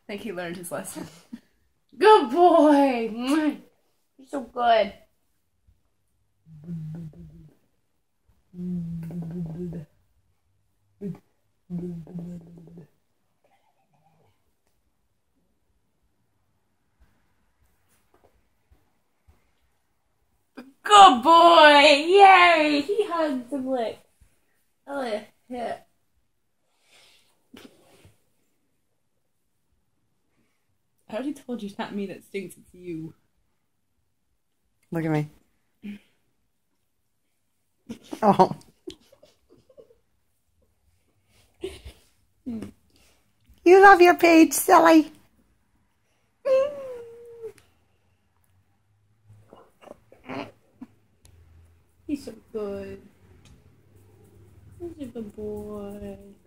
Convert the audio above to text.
think he learned his lesson. Good boy. You're so good. Good boy! Yay! He hugs and licks. Oh yeah. I already told you it's not me that stinks, it's you. Look at me. Oh. You love your page, silly. He's so good. He's a good boy.